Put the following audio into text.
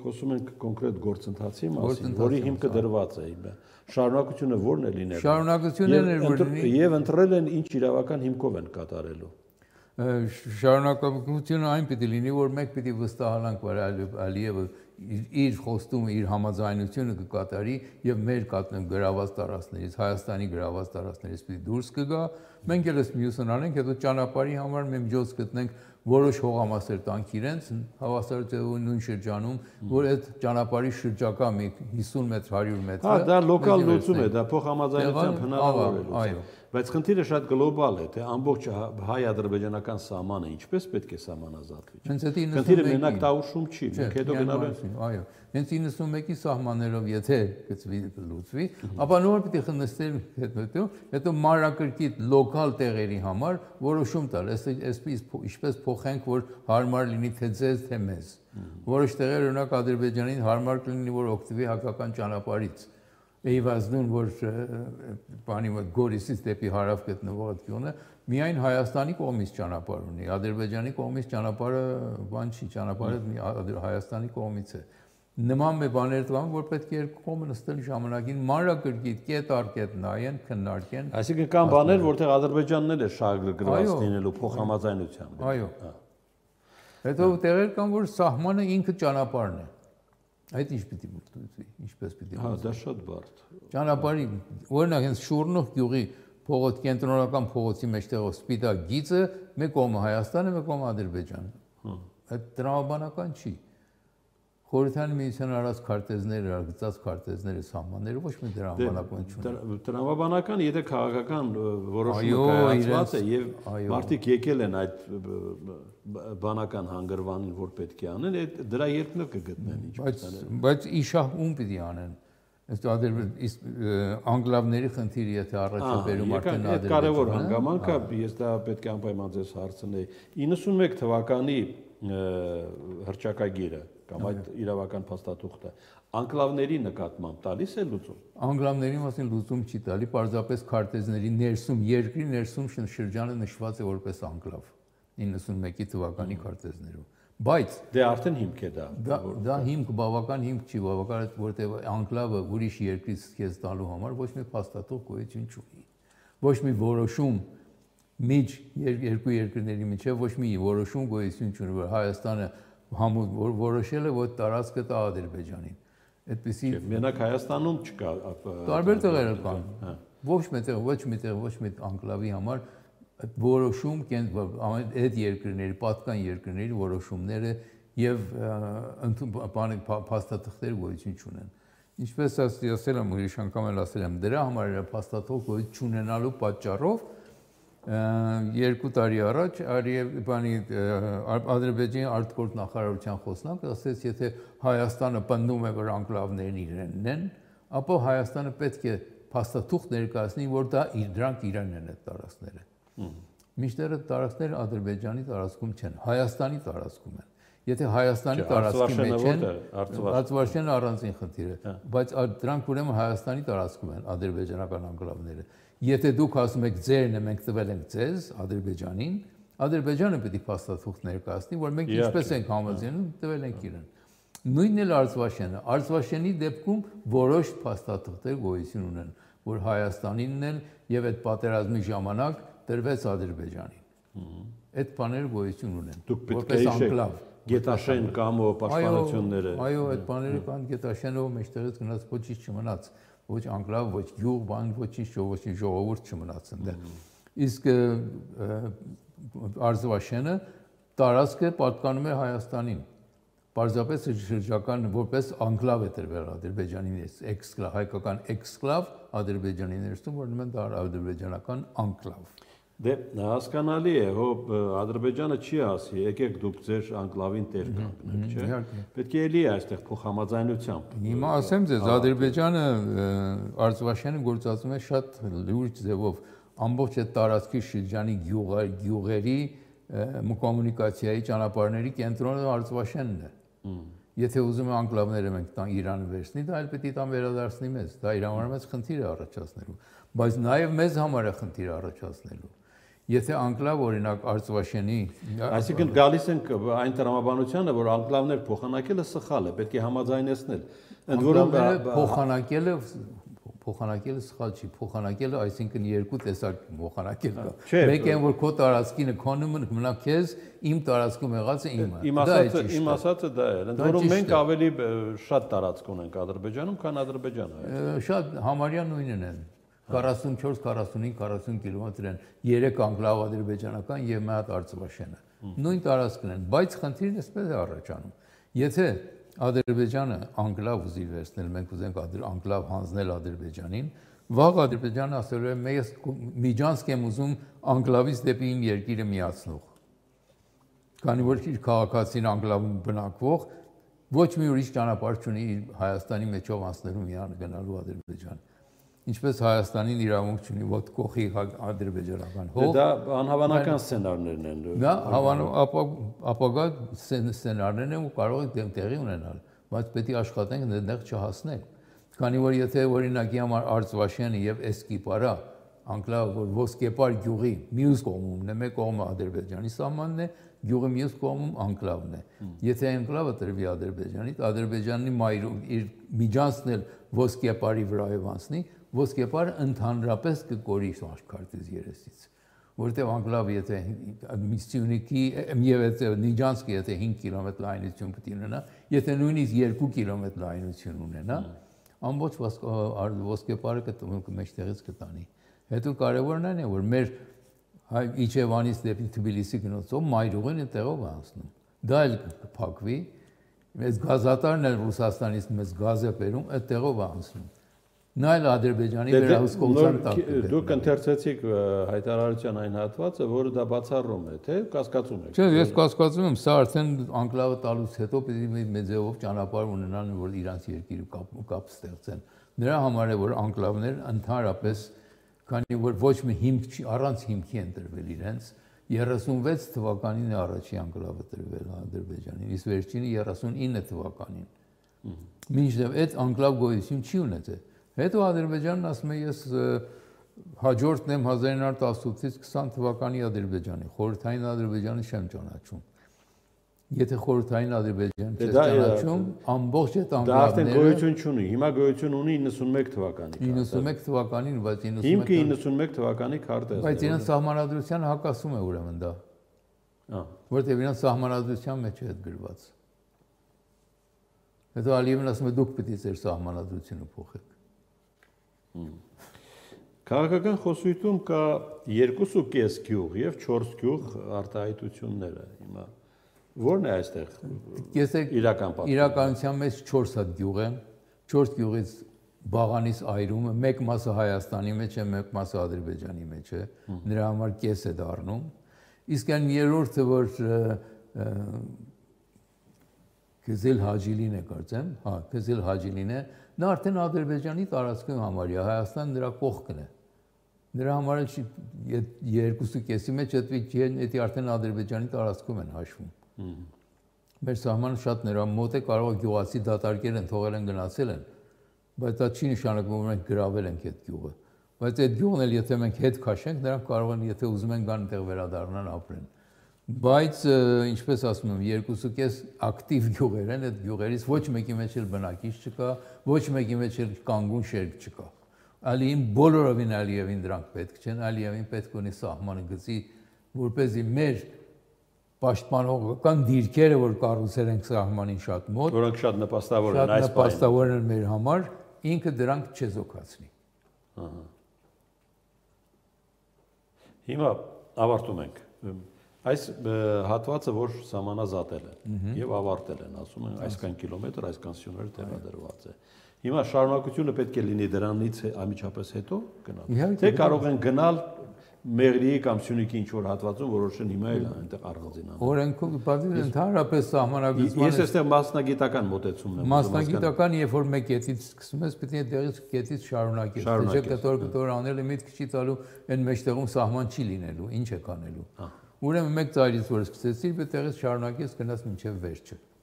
խոսում ենք կոնկրետ գործընթացի մասին, որի հիմքը դրված է։ Շարունակությունը ո՞րն է լինելու։ Շարունակությունն էր որ եւ ընտրել են ինչ իրավական հիմքով են կատարելու։ Շարունակությունը այն պիտի լինի, որ մենք պիտի վստահանանք, որ Ալիևը իր խոստումը, իր համաձայնությունը կկատարի եւ մեր գրաված տարածքներից, Հայաստանի գրաված տարածքներից պիտի դուրս կգա։ Մենք էլ մյուսն անենք, հետո ճանապարհի համար մենք միջոց գտնենք որոշ հողամասեր տանք իրենց հավասարաձևի նույն շրջանում, որ այդ ճանապարհի շրջակա մի 50 մետր, 100 մետր։ Հա, դա լոկալ լուծում է, դա փոխհամաձայնությամբ հնարավոր է լուծել։ Բայց խնդիրը շատ գլոբալ է, թե ամբողջ հայ-ադրբեջանական սահմանը ինչպես պետք է սահմանազատվի։ Խնդիրը մենակ Տավուշում չի, մենք հետո գնալու ենք։ Այո, հենց 91-ի սահմաններով եթե լուծվի, ապա նոր պիտի խնդրել հետո մանրակրկիտ լոկալ տեղերի համար որոշում տալ, ինչպես փոխենք, որ հարմար լինի թե ձեզ, թե մեզ։ Որոշ տեղեր օրինակ Ադրբեջանին հարմար կլինի, որ օգտվի հակական ճանապարհից։ Էյվազդուն, որ բանի Գորիսից դեպի հարավ գտնվող այդ գյուղը միայն Հայաստանի կողմից ճանապարհ ունի, Ադրբեջանի կողմից ճանապարհը բան չի, ճանապարհը Հայաստանի կողմից է։ Նման մի բաներ կան, որ պետք է երկու կողմը նստել ժամանակին մանրակրկիտ կետ առ կետ նայեն, քննարկեն։ Այսինքն կան բաներ, որտեղ Ադրբեջանն էլ է շահագրգռված լինելու փոխհամաձայնությամբ։ Այո։ Հետո տեղեր կան, որ սահմանը ինքը ճանապարհն է։ Այդ ինչ պիտի լուծվի, ինչպես պիտի լուծվի։ Հա, դա շատ բարդ։ Ճանապարհի, օրինակ հենց Շուռնուղ գյուղի փողոց կենտրոնական փողոցի մեջտեղով սպիտակ գիծը մեկ կողմը Հայաստանը, մեկ կողմը Ադրբեջանը։ Այդ տրամաբանական չի։ Խորհրդային միության արած քարտեզները, գծած քարտեզները, սահմանները ոչ մի տրամաբանական չունեն։ Տրամաբանական, եթե քաղաքական որոշումը կայացված է եւ մարդիկ եկել են այդ բանական հանգրվանին, որ պետք է անեն, դրա երկն կգտնեն ինչպես անեն։ Բայց իշահ ում պիտի անեն։ Անգլավների խնդիրը եթե առաջաբերում արդեն Ադրբեջանը։ Կարևոր հանգամանք է, ես դա պետք է անպայման ձեզ հարցնեի։ 91 թվականի հռչակագիրը կամ այդ իրավական փաստաթուղթը անկլավների նկատմամբ տալիս է լուծում։ Անկլավների մասին լուծում չի տալի, պարզապես քարտեզների ներսում, երկրի ներսում շրջանը նշված է որպես անկլավ 91 թվականի քարտեզներում։ Բայց դե արդեն հիմք է դա։ Դա հիմք բավական հիմք չի, բավական որտեղ անկլավը ուրիշ երկրից քեզ տալու համար ոչ մի փաստաթուղթ գոյություն չունի։ Ոչ մի որոշում միջ երկու երկրների միջև ոչ մի որոշում գոյություն չունի, որ Հայաստանը որոշել է, որ տարածքը տա Ադրբեջանին։ Այդպեսի մենակ Հայաստանում չկա տարբեր տեղեր կան։ Ոչ մի անկլավի համար որոշում այդ երկրների, պատկան երկրների որոշումները եւ փաստաթղթեր գոյություն չունեն։ Ինչպես ասել եմ, ուրիշ անգամ էլ ասել եմ, դրա համար փաստաթղթ գոյություն չունենալու պատճառով 2 տարի առաջ Ադրբեջանի արտգործ նախարարության խոսնակը ասեց, եթե Հայաստանը պնդում է, որ անկլավներն իրենն են, ապա Հայաստանը պետք է փաստաթուղթ ներկայացնի, որ դրանք իրեն են այդ տարածքները։ Մինչդեռ այդ տարածքները Ադրբեջանի տարածքում չեն, Հայաստանի տարածքում են։ Եթե Հայաստանի տարածքի մեջ են, Արցախն առանձին խնդիր է, բայց դրանք ուրեմն Հայաստանի տարածքում են ադրբեջանական անկլավները։ Եթե դուք ասում եք ձերն է, մենք տվել ենք ձեզ Ադրբեջանին, Ադրբեջանը պետք է փաստաթուղթ ներկայացնի, որ մենք ինչպես ենք համաձայնում, տվել ենք իրեն։ Նույնն էլ Արցախը։ Արցախի դեպքում որոշ փաստաթղթեր գոյություն ունեն, որ Հայաստանինն են եւ այդ պատերազմի ժամանակ տրվեց Ադրբեջանին։ Այդ բաները գոյություն ունեն։ Դուք պետք է հիշեք Գետաշեն կամո պաշտպանությունները։ Այո, այդ բաները կան Գետաշենով մեջտեղից գնաց ոչինչ չմնաց, ոչ անկլավ, ոչ գյուղ, բան, ոչինչ ժողովուրդ չմնաց այնտեղ։ Իսկ Արցախը տարածքը պատկանում է Հայաստանին։ Պարզապես շրջական որպես անկլավ է տրվել Ադրբեջանի հայկական էքսկլավ Ադրբեջանի ներսում, որ նման դա ադրբեջանական անկլավ։ Դե հասկանալի է, Ադրբեջանը չի ասի, եկեք դուք ձեր անկլավին տեր կանգնեք, չէ՞։ Պետք է էլի այստեղ փոխհամաձայնությամբ։ Հիմա ասեմ ձեզ, Ադրբեջանը Արցախը գործածում է շատ լուրջ ձևով ամբողջ այդ տարածքի շրջանի գյուղերի կոմունիկացիայի ճանապարհների կենտրոնը Արցախն է։ Եթե ուզում է անկլավները մենք տան Իրանը վերցնի, դա էլ պետք է տան վերադարձնի մեզ, դա իր համար մեծ խնդիր է առաջացնելու, բայց նաև մեզ համար է խնդիր առաջացնելու։ Եթե անկլավ օրինակ Արցվաշենի, այսինքն գալիս ենք այն տրամաբանությանը, որ անկլավներ փոխանակելը սխալ է, պետք է համաձայնեցնել։ Ընդ որում փոխանակելը սխալ չի, փոխանակելը այսինքն երկու տեսակ փոխանակել կա։ Մեկ են որ քո տարածքինը քոնումը մնա քեզ, իմ տարածքում եղածը իմը։ Իմ ասածը դա է։ Ընդ որում մենք ավելի շատ տարածք ունենք Ադրբեջանում, քան Ադրբեջանը։ Շատ համարյա նույնն են։ 44, 45, 40 կիլոմետր են 3 անկլավ ադրբեջանական եւ մի հատ Արցվաշենը։ Նույն տարածքն են, բայց խնդիրն էսպես է առաջանում։ Եթե Ադրբեջանը անկլավ ուզի վերցնել, մենք ուզենք անկլավ հանձնել Ադրբեջանին, վաղ Ադրբեջանը ասել է մեզ Միջանցք եմ ուզում անկլավից դեպի իմ երկիրը միացնող։ Քանի որ իր քաղաքացին անկլավում բնակվող ոչ մի ուրիշ ճանապարհ չունի Հայաստանի մեջով անցնելու միան գնալու Ադրբեջան։ Ինչպես Հայաստանին իրավունք չունի ոտ կողի ադրբեջանական հող։ Դա անհավանական սցենարներն են։ Դա ապագա սցենարներն են ու կարող են տեղի ունենալ, բայց պետք է աշխատենք այնտեղ չհասնել։ Քանի որ եթե օրինակի համար Արցվաշենը եւ Էսկիպարա անկլավ որ Ոսկեպար գյուղի մյուս կողմումն է, մեկ կողմը Ադրբեջանի սահմանն է, գյուղի մյուս կողմում անկլավն է։ Եթե անկլավը տրվի Ադրբեջանից, Ադրբեջանի մայրում իր միջանցն էլ Ոսկեպարի վրայով անցնի, Ոսկեպարը ընդհանրապես կկորի աշխարհից երեսից, որտեղ անկլավը եթե Սյունիքի եւ Նիջանսկը եթե 5 կիլոմետր լայնություն պետք է ունենա, եթե նույնիսկ 2 կիլոմետր լայնություն ունենա, ամբողջ Ոսկեպարը մեջտեղից կտանի։ Հետո կարևորն այն է, որ մեր Իջևանից դեպի Թբիլիսի գնոցով մայրուղին այդտեղով է անցնում։ Դա էլ կփակվի, մեծ գազատարն էլ Ռուսաստանից մեծ գազ է բերում, այդտեղով է անցնում։ Նա էլ Ադրբեջանի վերահսկողության տակ է։ Դուք ընթերցեցիք հայտարարության այն հատվածը, որը դա բացառում է, թե կասկածում եք։ Չէ, ես կասկածում եմ, սա արդեն անկլավը տալուց հետո պետք է մեծեով ճանապարհ ունենան, որ իրանց երկիրը կապ ստեղծեն։ Նրա համար է, որ անկլավներ ընդհանրապես, քանի որ ոչ մի հիմք չի, առանց հիմքի են տրվել իրենց, 36 թվականին է առաջի անկլավը տրվել Ադրբեջանին, իսկ վերջինը 39 թվականին։ Մինչդեռ այդ անկլավ գոյություն չի ունեցել։ Հետո Ադրբեջանն ասում է ես հաջորդն եմ 1918-ից 20 թվականի Ադրբեջանի, խորհրդային Ադրբեջանը չեմ ճանաչում։ Եթե խորհրդային Ադրբեջան չես ճանաչում, ամբողջ այդ անկլավները դա արդեն գոյություն չունի, հիմա գոյություն ունի 91 թվականին։ 91 թվականին, բայց 91 91 թվականի քարտեզն է։ Բայց իրենց սահմանադրությանը հակասում է ուրեմն դա։ Որտեղ իրենց սահմանադրության մեջ է այդ գրված։ Հետո Ալիևն ասում է դուք պետք է ձեր սահմանադրությունը փոխեք։ Քաղաքական խոսույթում կա 2.5 գյուղ եւ 4 գյուղ արտահայտությունները հիմա ո՞րն է այստեղ իրական պատկերը։ Իրականության մեջ 4 հատ գյուղ են, 4 գյուղից Բաղանից այրումը, մեկ մասը Հայաստանի մեջ է, մեկ մասը Ադրբեջանի մեջ է, նրա համար կես է դառնում։ Իսկ այն երրորդը որ Քեզել Հաջիլին է կարծեմ, հա, Քեզել Հաջիլին է, նա արդեն Ադրբեջանի տարածքում համարյա, Հայաստան նրա կողքն է։ Նրա համար էլ 2.5-ի մեջ դա արդեն Ադրբեջանի տարածքում են հաշվում։ Մեր սահմանը շատ նրա մոտ է, կարող է գյուղացի դատարկել են, թողել են գնացել են, բայց դա չի նշանակում, որ մենք գրավել ենք այդ գյուղը։ Բայց այդ գյուղն էլ եթե մենք հետ քաշենք, նրանք կարող են, եթե ուզում են գան այդտեղ վերադառնան ապրեն։ Բայց ինչպես ասում եմ, 2.5 ակտիվ գյուղեր են, այդ գյուղերից ոչ մեկի մեջ էլ բնակիչ չկա, ոչ մեկի մեջ էլ կանգուն շերտ չկա։ Ալիին բոլորովին Ալիևին դրանք պետք չեն, Ալիևին պետք ունի սահմանը գծի, որպեսզի մեր պաշտպանողական դիրքերը, որ կառուցել ենք սահմանին շատ մոտ, որոնք շատ նպաստավոր են այս նպաստավոր են մեր համար, ինքը դրանք չեզոքացնի։ Հիմա ավարտում ենք։ Այս հատվածը, որ սահմանազատել են եւ ավարտել են, ասում են, այսքան կիլոմետր, այսքան սյուներ տեղադրված է։ Հիմա շարունակությունը պետք է լինի դրանից ամիջապես հետո գնալ։ Թե կարող են գնալ Մեղրիի կամ Սյունիքի ինչ-որ հատվածում որոշեն հիմա էլ այնտեղ առանձին անել։ Օրենքով բացի ընդհանրապես սահմանագծման ես այստեղ մասնագիտական մոտեցումն եմ։ Մասնագիտական, երբ որ մեկ կետից սկսում ես, պետք է դեղից կետից շարունակես։ Թե կտոր անելը միտք չի տալու, այն մեջտեղում սահման չի լինելու, ինչ է կանելու։ Ուրեմն մեկ ծայրից որ սկսեցիր, պետք է տեղից շարունակես գնաս մինչև վերջը։